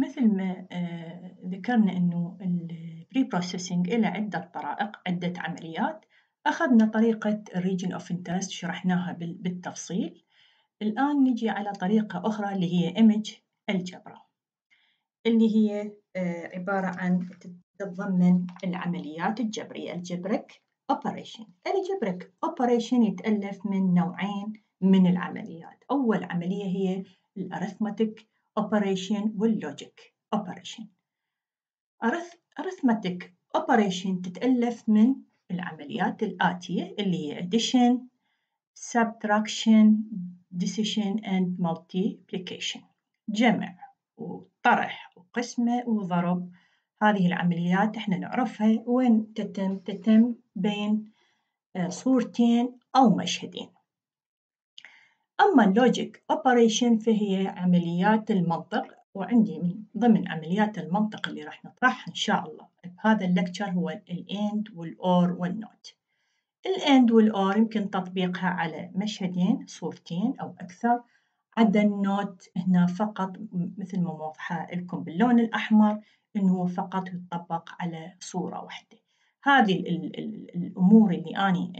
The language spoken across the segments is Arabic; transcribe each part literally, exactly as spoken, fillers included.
مثل ما آه، ذكرنا إنه البري بروسيسنج إلى عدة طرائق، عدة عمليات. أخذنا طريقة الريجن أوف انترست شرحناها بالتفصيل. الآن نجي على طريقة أخرى اللي هي إيمج الجبرا، اللي هي آه، عبارة عن تتضمن العمليات الجبرية، الجبريك أوبريشن. الجبريك أوبريشن يتألف من نوعين من العمليات. أول عملية هي الأرثماتيك أوبريشن واللوجيك أوبريشن. أرثماتيك أوبريشن تتألف من العمليات الآتية اللي هي addition, subtraction, decision and multiplication، جمع وطرح وقسمة وضرب. هذه العمليات احنا نعرفها وين تتم تتم بين صورتين أو مشهدين. أما اللوجيك أوبريشن فهي عمليات المنطق، وعندي من ضمن عمليات المنطق اللي راح نطرحها إن شاء الله بهذا اللكتشر هو الإند والأور والنوت. الإند والأور يمكن تطبيقها على مشهدين، صورتين أو أكثر، عدا النوت هنا فقط مثل ما موضحة لكم باللون الأحمر إنه هو فقط يطبق على صورة واحدة. هذه ال ال الأمور اللي أنا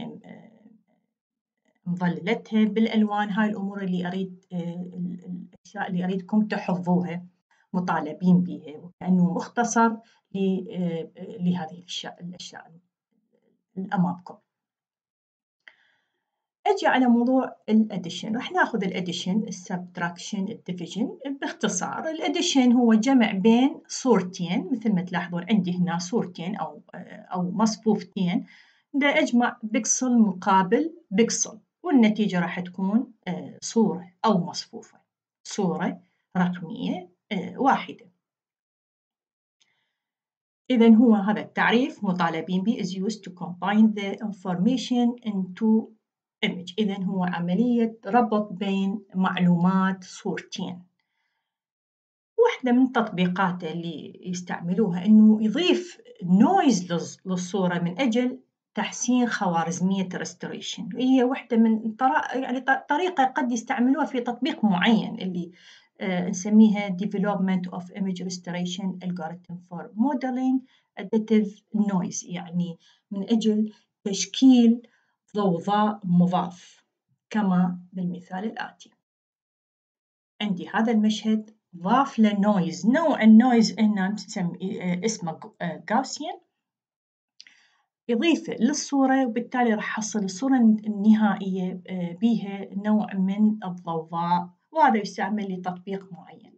مظللتها بالألوان، هاي الأمور اللي أريد الأشياء اللي أريدكم تحفظوها، مطالبين بها، وكأنه مختصر لهذه الأشياء الأشياء أمامكم. أجي على موضوع الأديشن. راح ناخذ الأديشن، السبتراكشن، الديفيجن. باختصار الأديشن هو جمع بين صورتين، مثل ما تلاحظون عندي هنا صورتين أو أو مصفوفتين، بدي أجمع بيكسل مقابل بيكسل، والنتيجة راح تكون صورة أو مصفوفة، صورة رقمية واحدة. إذن هو هذا التعريف مطالبين به is used to combine the information into image. إذن هو عملية ربط بين معلومات صورتين. واحدة من تطبيقاته اللي يستعملوها إنه يضيف نويز للصورة من أجل تحسين خوارزمية restoration. هي واحدة من طرق يعني طريقة قد يستعملوها في تطبيق معين اللي آه نسميها development of image restoration algorithm for modeling additive noise، يعني من أجل تشكيل ضوضاء مضاف، كما بالمثال الآتي. عندي هذا المشهد ضاف له نويز، نوع النويز هنا اسمه غاوسيان، يضيفه للصورة وبالتالي راح أحصل الصورة النهائية بها نوع من الضوضاء، وهذا يستعمل لتطبيق معين.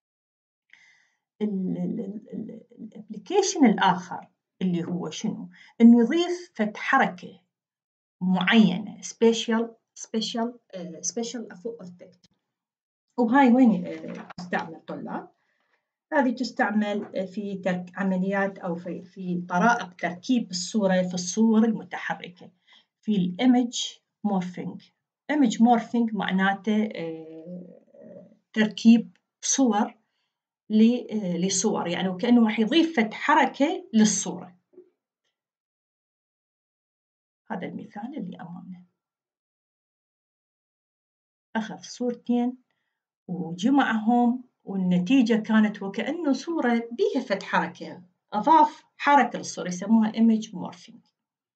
الابليكيشن الآخر اللي هو شنو؟ إنه يضيف فد حركة معينة special special uh, special effect. وهاي وين تستعمل طلاب؟ هذه تستعمل في ترك عمليات أو في في طرائق تركيب الصورة في الصور المتحركة، في الإيمج مورفينج. إيمج مورفينج معناته تركيب صور لصور، يعني وكأنه راح يضيف فد حركة للصورة. هذا المثال اللي أمامنا، أخذ صورتين وجمعهم والنتيجة كانت وكأنه صورة بيها فد حركة، أضاف حركة للصورة، يسموها image morphing.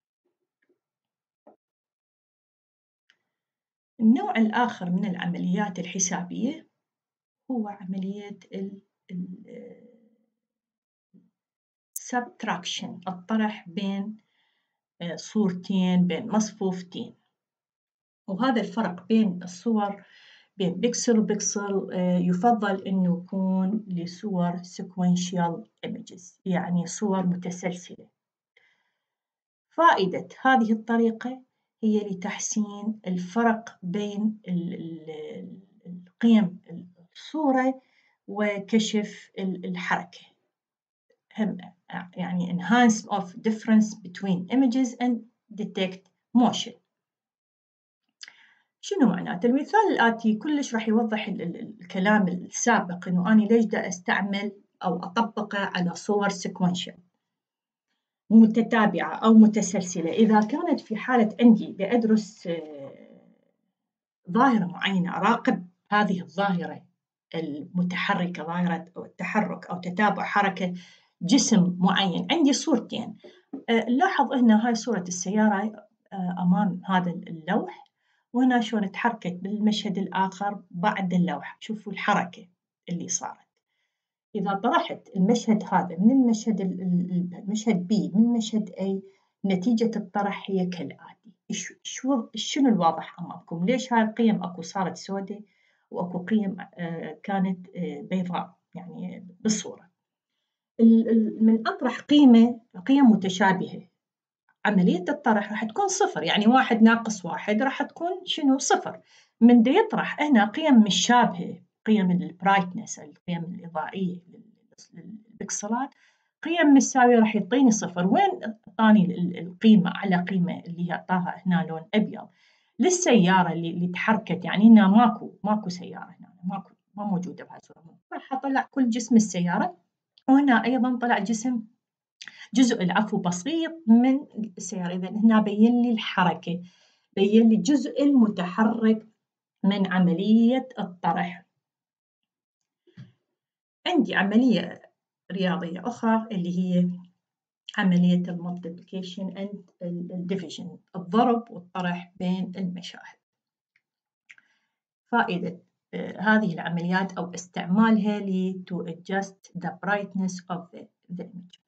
النوع الآخر من العمليات الحسابية هو عملية ال subtraction، الطرح بين صورتين، بين مصفوفتين. وهذا الفرق بين الصور بين بيكسل وبيكسل يفضل إنه يكون لصور sequential images، يعني صور متسلسلة. فائدة هذه الطريقة هي لتحسين الفرق بين القيم الصورة وكشف الحركة، هم يعني enhance of difference between images and detect motion. شنو معناته؟ المثال الآتي كلش راح يوضح الكلام السابق، إنه أنا ليش دا أستعمل أو أطبقه على صور sequential متتابعة أو متسلسلة. إذا كانت في حالة عندي بأدرس ظاهرة معينة، أراقب هذه الظاهرة المتحركة ظاهرة التحرك أو تتابع حركة جسم معين. عندي صورتين، نلاحظ هنا هاي صورة السيارة أمام هذا اللوح، وهنا شلون تحركت بالمشهد الآخر بعد اللوح. شوفوا الحركة اللي صارت. إذا طرحت المشهد هذا من المشهد المشهد B من مشهد A، نتيجة الطرح هي كالآتي. شو شنو الواضح أمامكم؟ ليش هاي القيم أكو صارت سوداء وأكو قيم كانت بيضاء يعني بالصورة؟ من أطرح قيمة قيم متشابهة، عملية الطرح راح تكون صفر، يعني واحد ناقص واحد راح تكون شنو؟ صفر. من دا يطرح هنا قيم مشابهة، قيم البرايتنس القيم الإضائية للبكسلات، قيم مساوية راح يعطيني صفر. وين أعطاني القيمة على قيمة اللي هي أعطاها هنا لون أبيض للسيارة اللي, اللي تحركت، يعني هنا ماكو ماكو سيارة، هنا ماكو ما موجودة بهاي الصورة. راح أطلع كل جسم السيارة، وهنا أيضا طلع جسم جزء العفو بسيط من السيارة. إذا هنا بين لي الحركة، بين لي الجزء المتحرك من عملية الطرح. عندي عملية رياضية أخرى اللي هي عملية المultiplication and division، الضرب والطرح بين المشاهد. فائدة هذه العمليات أو استعمالها ل to adjust the brightness of the, the image،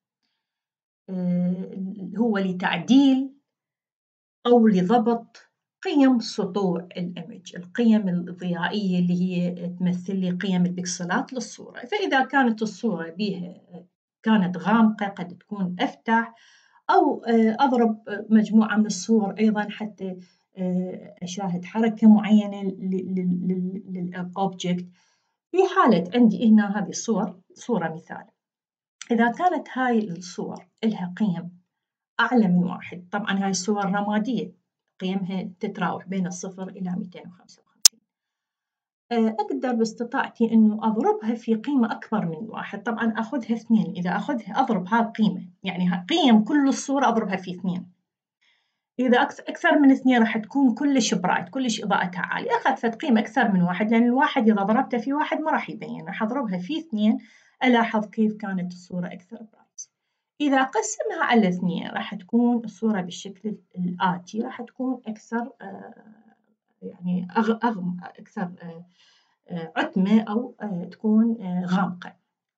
هو لتعديل أو لضبط قيم سطوع الإيمج، القيم الضيائية اللي هي تمثل لي قيم البكسلات للصورة. فإذا كانت الصورة بها كانت غامقة قد تكون أفتح، أو أضرب مجموعة من الصور أيضا حتى أشاهد حركة معينة للأوبجكت. في حالة عندي هنا هذه الصور، صورة مثال، إذا كانت هاي الصور لها قيم أعلى من واحد، طبعا هاي الصور رمادية قيمها تتراوح بين الصفر إلى مئتين وخمسة وخمسين، أقدر باستطاعتي أنه أضربها في قيمة أكبر من واحد. طبعا أخذها اثنين، إذا أخذها أضرب هاي القيمة، يعني قيم كل الصورة أضربها في اثنين. إذا أكثر من اثنين راح تكون كلش برايت، كلش إضاءتها عالية. أخذت قيمة أكثر من واحد، لأن الواحد إذا ضربته في واحد ما راح يبين، راح أضربها في اثنين ألاحظ كيف كانت الصورة أكثر برايت. إذا قسمها على اثنين راح تكون الصورة بالشكل الآتي، راح تكون أكثر يعني أغم أكثر عتمة، أو تكون غامقة.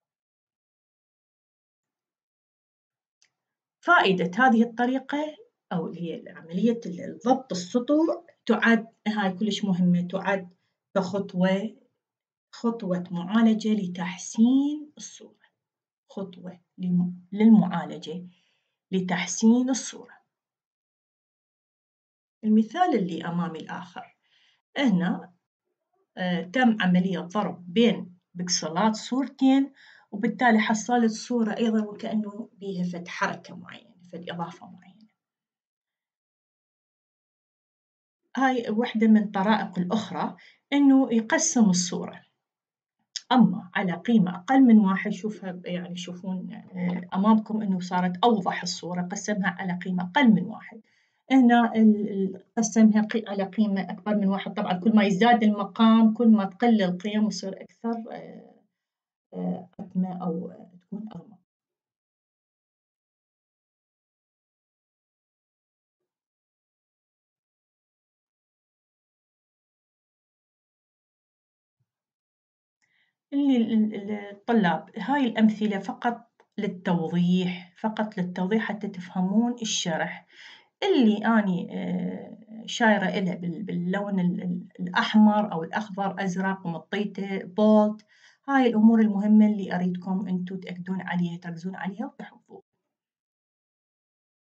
فائدة هذه الطريقة أو هي عملية ضبط السطوع تعد هاي كلش مهمة، تعد كخطوة خطوة معالجة لتحسين الصورة، خطوة للمعالجة لتحسين الصورة. المثال اللي أمامي الآخر، هنا آه تم عملية ضرب بين بكسلات صورتين، وبالتالي حصلت صورة أيضا وكأنه بيها فد حركة معينة، فد إضافة معينة. هاي واحدة من الطرائق الأخرى إنه يقسم الصورة، أما على قيمة أقل من واحد. شوفها يعني شوفون آه أمامكم إنه صارت أوضح الصورة، قسمها على قيمة أقل من واحد. هنا قسمها على قيمة أكبر من واحد. طبعا كل ما يزداد المقام كل ما تقل القيم ويصير أكثر عتمة أو تكون أغمق. الطلاب هاي الأمثلة فقط للتوضيح، فقط للتوضيح حتى تفهمون الشرح اللي أني شايرة إلها باللون الأحمر أو الأخضر أزرق ومطيته بولد. هاي الأمور المهمة اللي أريدكم أنتم تأكدون عليها، تركزون عليها وتحفظوها.